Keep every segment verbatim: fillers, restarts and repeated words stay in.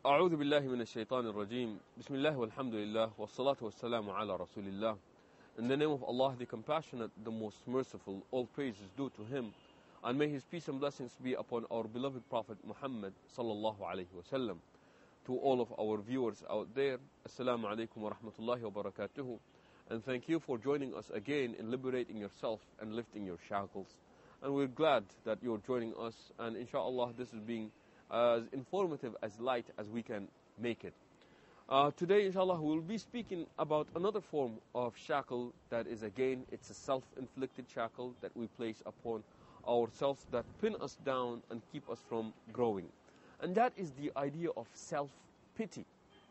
أعوذ بالله من الشيطان الرجيم بسم الله والحمد لله والصلاة والسلام على رسول الله. In the name of Allah, the Compassionate, the Most Merciful, all praise is due to Him, and may His peace and blessings be upon our beloved Prophet Muhammad sallallahu alaihi wasallam. To all of our viewers out there, Assalamu alaikum wa rahmatullahi wa barakatuhu, and thank you for joining us again in liberating yourself and lifting your shackles. And we're glad that you're joining us, and inshallah this is being as informative, as light as we can make it. Uh, today, inshallah, we'll be speaking about another form of shackle that is, again, it's a self-inflicted shackle that we place upon ourselves that pin us down and keep us from growing. And that is the idea of self-pity.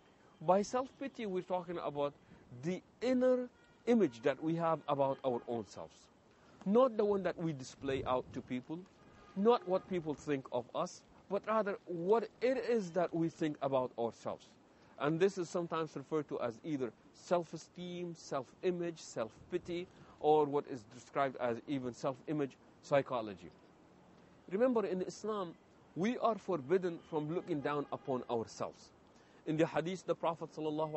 By self-pity, we're talking about the inner image that we have about our own selves. Not the one that we display out to people, not what people think of us, but rather what it is that we think about ourselves. And this is sometimes referred to as either self-esteem, self-image, self-pity, or what is described as even self-image psychology. Remember, in Islam, we are forbidden from looking down upon ourselves. In the hadith, the Prophet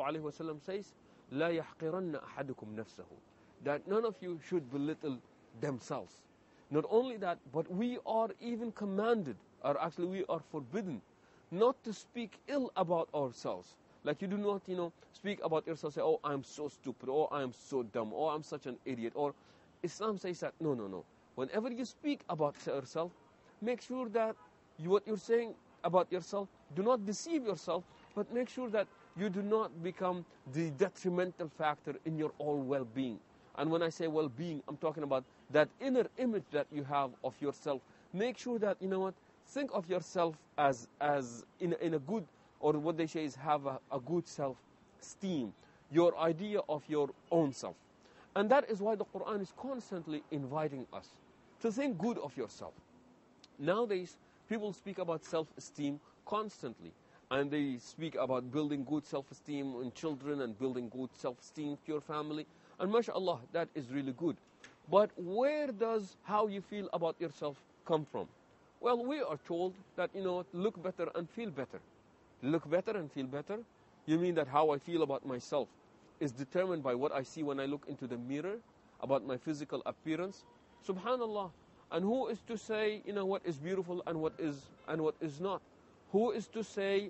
ﷺ says, لا يحقرن أحدكم نفسه, that none of you should belittle themselves. Not only that, but we are even commanded, or actually we are forbidden, not to speak ill about ourselves. Like you do not, you know, speak about yourself, say, oh, I'm so stupid, or I'm so dumb, or I'm such an idiot, or Islam says that, no, no, no. Whenever you speak about yourself, make sure that you, what you're saying about yourself, do not deceive yourself, but make sure that you do not become the detrimental factor in your own well-being. And when I say well-being, I'm talking about that inner image that you have of yourself. Make sure that, you know what, think of yourself as, as in, in a good, or what they say is have a, a good self-esteem, your idea of your own self. And that is why the Quran is constantly inviting us to think good of yourself. Nowadays, people speak about self-esteem constantly, and they speak about building good self-esteem in children and building good self-esteem to your family. And mashallah, that is really good. But where does how you feel about yourself come from? Well, we are told that, you know, look better and feel better. Look better and feel better? You mean that how I feel about myself is determined by what I see when I look into the mirror, about my physical appearance? Subhanallah. And who is to say, you know, what is beautiful and what is and what is not? Who is to say,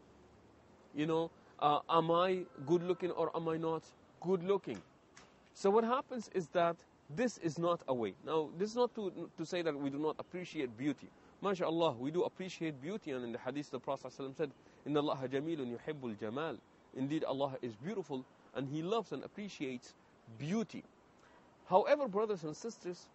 you know, uh, am I good looking or am I not good looking? So what happens is that this is not a way. Now, this is not to, to say that we do not appreciate beauty. MashaAllah, we do appreciate beauty, and in the hadith the Prophet ﷺ said, Inna Allah jamilun yuhibbul jamal. Indeed, Allah is beautiful and He loves and appreciates beauty. However, brothers and sisters,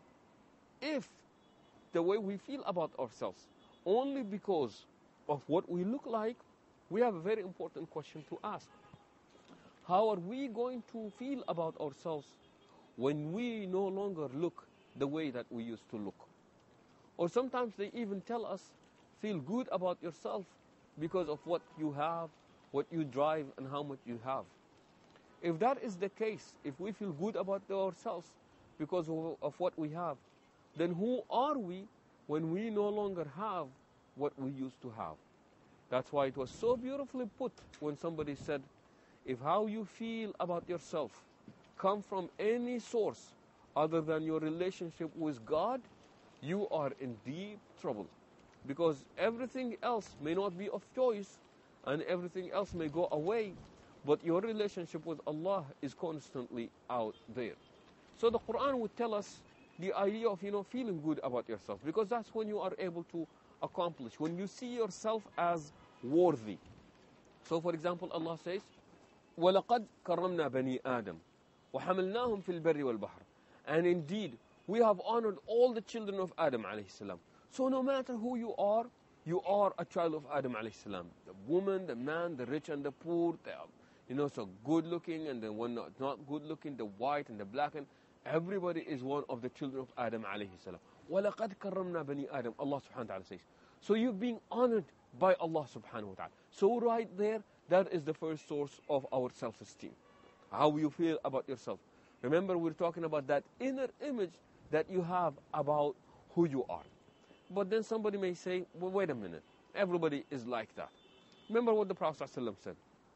if the way we feel about ourselves only because of what we look like, we have a very important question to ask. How are we going to feel about ourselves when we no longer look the way that we used to look? Or sometimes they even tell us, feel good about yourself because of what you have, what you drive, and how much you have. If that is the case, if we feel good about ourselves because of, of what we have, then who are we when we no longer have what we used to have? That's why it was so beautifully put when somebody said, if how you feel about yourself come from any source other than your relationship with God, you are in deep trouble. Because everything else may not be of choice, and everything else may go away, but your relationship with Allah is constantly out there. So the Quran would tell us the idea of, you know, feeling good about yourself, because that's when you are able to accomplish, when you see yourself as worthy. So for example, Allah says, وَلَقَدْ كَرَّمْنَا بَنِي آدَمَ وَحَمَلْنَاهُمْ فِي الْبَرِّ وَالْبَحْرِ. And indeed, we have honored all the children of Adam alayhi salam. So no matter who you are, you are a child of Adam alayhi salam. The woman, the man, the rich and the poor, they are, you know, so good looking, and the one not, not good looking, the white and the black, and everybody is one of the children of Adam alayhi salam. وَلَقَدْ كَرَّمْنَا بَنِي آدَمَ, Allah subhanahu wa ta'ala says. So you're being honored by Allah subhanahu wa ta'ala. So right there, that is the first source of our self-esteem. How you feel about yourself. Remember, we're talking about that inner image that you have about who you are. But then somebody may say, well, wait a minute, everybody is like that. Remember what the Prophet ﷺ said,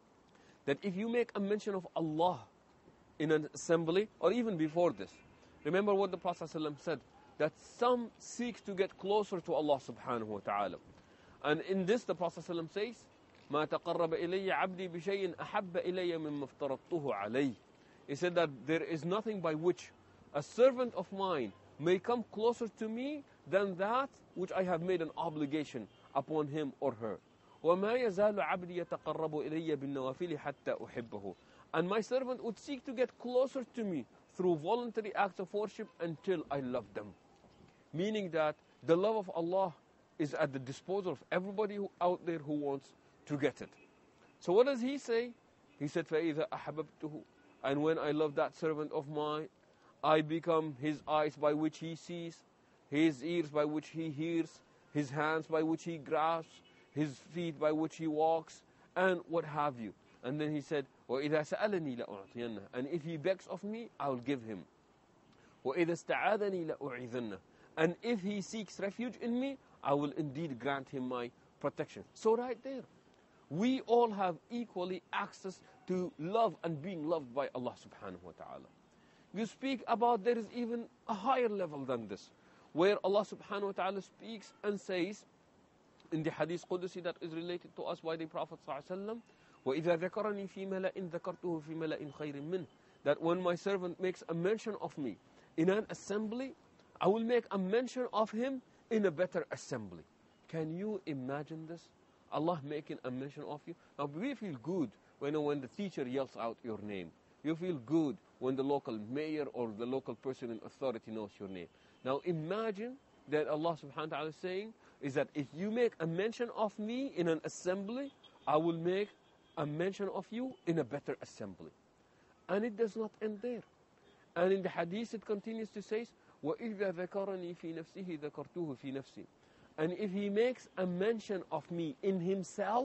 that if you make a mention of Allah in an assembly, or even before this, remember what the Prophet ﷺ said, that some seek to get closer to Allah subhanahu wa ta'ala. And in this the Prophet ﷺ says, ما تقرب إلي عبدي بشيء أحب إلي مما افترضته عليه. He said that there is nothing by which a servant of mine may come closer to me than that which I have made an obligation upon him or her. وما يزال عبدي يتقرب إلي بالنوافل حتى أحبه. And my servant would seek to get closer to me through voluntary acts of worship until I love them. Meaning that the love of Allah is at the disposal of everybody who, out there who wants to get it. So what does he say? He said, فَإِذَا أَحْبَبْتُهُ. And when I love that servant of mine, I become his eyes by which he sees, his ears by which he hears, his hands by which he grasps, his feet by which he walks, and what have you. And then he said, وَإِذَا سَأَلَنِي لَأُعْطِيَنَّهُ. And if he begs of me, I will give him. وَإِذَا اسْتَعَاذَنِي لَأُعِذَنَّهُ. And if he seeks refuge in me, I will indeed grant him my protection. So right there, we all have equally access to love and being loved by Allah subhanahu wa ta'ala. You speak about there is even a higher level than this, where Allah subhanahu wa ta'ala speaks and says, in the Hadith Qudusi that is related to us by the Prophet sallallahu alaihi wasallam, وَإِذَا ذَكَرَنِي فِي مَلَئٍ ذَكَرْتُهُ فِي مَلَئٍ خَيْرٍ مِّنْهُ. That when my servant makes a mention of me in an assembly, I will make a mention of him in a better assembly. Can you imagine this? Allah making a mention of you. Now we feel good when, when the teacher yells out your name. You feel good when the local mayor or the local person in authority knows your name. Now imagine that Allah subhanahu wa ta'ala is saying is that if you make a mention of me in an assembly, I will make a mention of you in a better assembly. And it does not end there. And in the hadith it continues to say, وَإِذَا ذَكَرَنِي فِي نَفْسِهِ ذَكَرْتُهُ فِي نَفْسِي. And if he makes a mention of me in himself,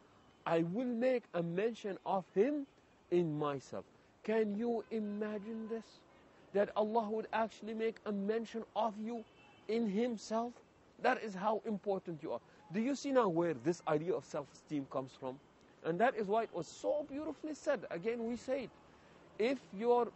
I will make a mention of him in myself. Can you imagine this? That Allah would actually make a mention of you in himself? That is how important you are. Do you see now where this idea of self-esteem comes from? And that is why it was so beautifully said. Again, we say it. If your,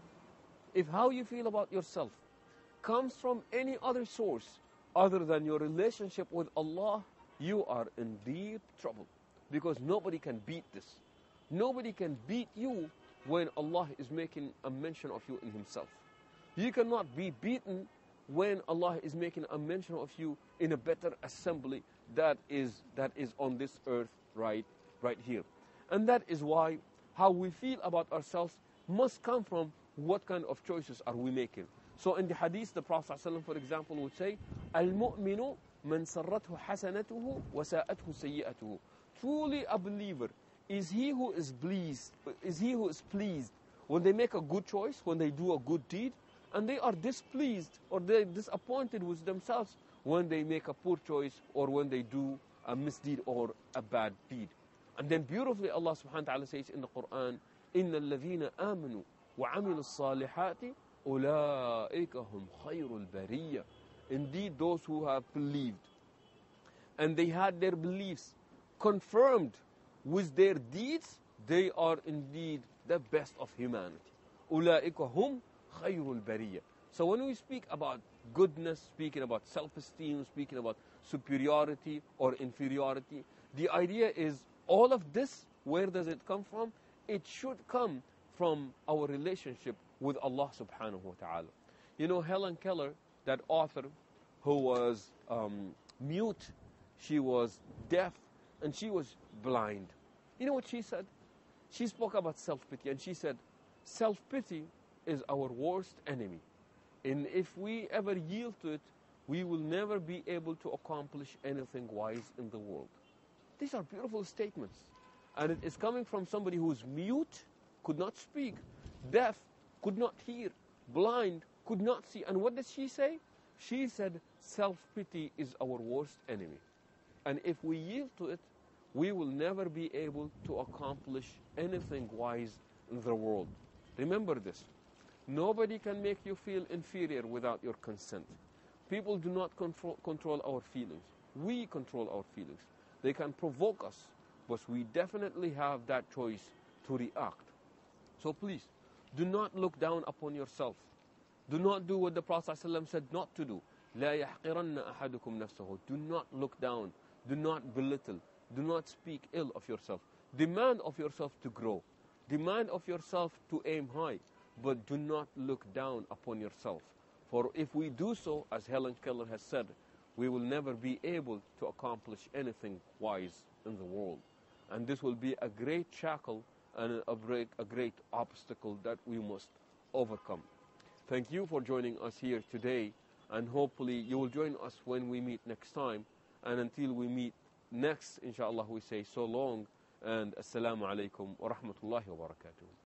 if how you feel about yourself comes from any other source other than your relationship with Allah, you are in deep trouble. Because nobody can beat this. Nobody can beat you when Allah is making a mention of you in himself. You cannot be beaten when Allah is making a mention of you in a better assembly that is, that is on this earth right, right here. And that is why how we feel about ourselves must come from what kind of choices are we making. So in the hadith, the Prophet ﷺ, for example, would say, Al-mu'minu man sarrathu hasanatuhu wa sa'athu sayyi'atuhu. Truly a believer is he who is pleased, is he who is pleased when they make a good choice, when they do a good deed, and they are displeased or they are disappointed with themselves when they make a poor choice or when they do a misdeed or a bad deed. And then beautifully Allah subhanahu wa ta'ala says in the Quran, إِنَّ الَّذِينَ آمَنُوا وَعَمِلُوا الصَّالِحَاتِ أُولَٰئِكَ هُمْ خَيْرُ الْبَرِيَّةِ. Indeed, those who have believed and they had their beliefs confirmed with their deeds, they are indeed the best of humanity. أُولَٰئِكَ هُمْ خَيْرُ الْبَرِيَّةِ. So when we speak about goodness, speaking about self-esteem, speaking about superiority or inferiority, the idea is all of this, where does it come from? It should come from our relationship with Allah subhanahu wa ta'ala. You know, Helen Keller, that author who was um, mute, she was deaf, and she was blind. You know what she said? She spoke about self-pity, and she said, self-pity is our worst enemy. And if we ever yield to it, we will never be able to accomplish anything wise in the world. These are beautiful statements. And it is coming from somebody who is mute, could not speak, deaf, could not hear, blind, could not see. And what did she say? She said, self-pity is our worst enemy. And if we yield to it, we will never be able to accomplish anything wise in the world. Remember this. Nobody can make you feel inferior without your consent. People do not control, control our feelings. We control our feelings. They can provoke us but we definitely have that choice to react. So please, do not look down upon yourself. Do not do what the Prophet ﷺ said not to do. لا يحقرن أحدكم نفسه. Do not look down. Do not belittle. Do not speak ill of yourself. Demand of yourself to grow. Demand of yourself to aim high. But do not look down upon yourself. For if we do so, as Helen Keller has said, we will never be able to accomplish anything wise in the world. And this will be a great shackle and a great, a great obstacle that we must overcome. Thank you for joining us here today, and hopefully you will join us when we meet next time. And until we meet next, inshallah, we say so long, and assalamu alaikum wa rahmatullahi wa barakatuh.